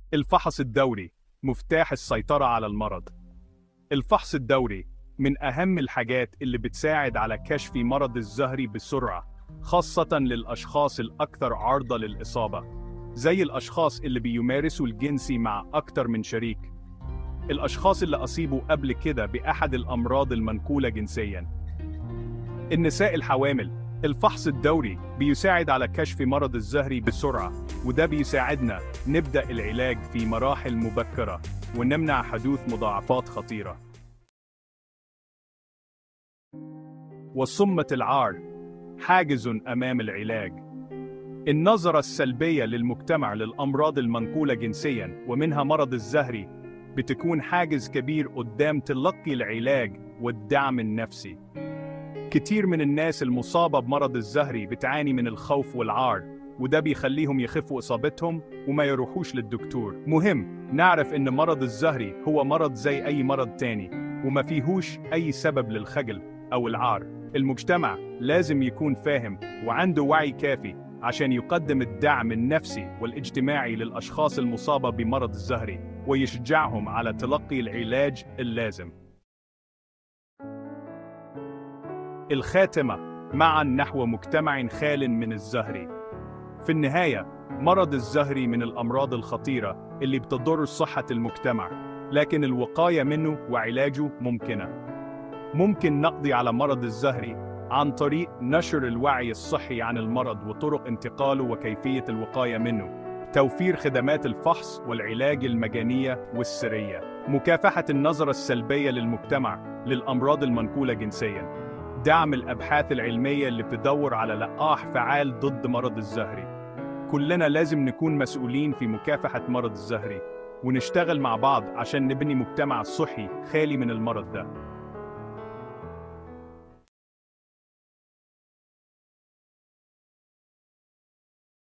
الفحص الدوري مفتاح السيطرة على المرض. الفحص الدوري من أهم الحاجات اللي بتساعد على كشف مرض الزهري بسرعة، خاصة للأشخاص الأكثر عرضة للإصابة، زي الأشخاص اللي بيمارسوا الجنسي مع أكثر من شريك، الأشخاص اللي أصيبوا قبل كده بأحد الأمراض المنقولة جنسياً، النساء الحوامل. الفحص الدوري بيساعد على كشف مرض الزهري بسرعة، وده بيساعدنا نبدأ العلاج في مراحل مبكرة ونمنع حدوث مضاعفات خطيرة. وصمة العار حاجز أمام العلاج. النظرة السلبية للمجتمع للأمراض المنقولة جنسياً ومنها مرض الزهري بتكون حاجز كبير قدام تلقي العلاج والدعم النفسي. كتير من الناس المصابة بمرض الزهري بتعاني من الخوف والعار، وده بيخليهم يخفوا إصابتهم وما يروحوش للدكتور. مهم نعرف إن مرض الزهري هو مرض زي أي مرض تاني، وما فيهوش أي سبب للخجل أو العار. المجتمع لازم يكون فاهم وعنده وعي كافي عشان يقدم الدعم النفسي والاجتماعي للأشخاص المصابة بمرض الزهري، ويشجعهم على تلقي العلاج اللازم. الخاتمة معاً نحو مجتمع خال من الزهري. في النهاية، مرض الزهري من الأمراض الخطيرة اللي بتضر صحة المجتمع، لكن الوقاية منه وعلاجه ممكنة. ممكن نقضي على مرض الزهري عن طريق نشر الوعي الصحي عن المرض وطرق انتقاله وكيفية الوقاية منه، توفير خدمات الفحص والعلاج المجانية والسرية، مكافحة النظرة السلبية للمجتمع للأمراض المنقولة جنسياً، دعم الأبحاث العلمية اللي بتدور على لقاح فعال ضد مرض الزهري. كلنا لازم نكون مسؤولين في مكافحة مرض الزهري، ونشتغل مع بعض عشان نبني مجتمع صحي خالي من المرض ده.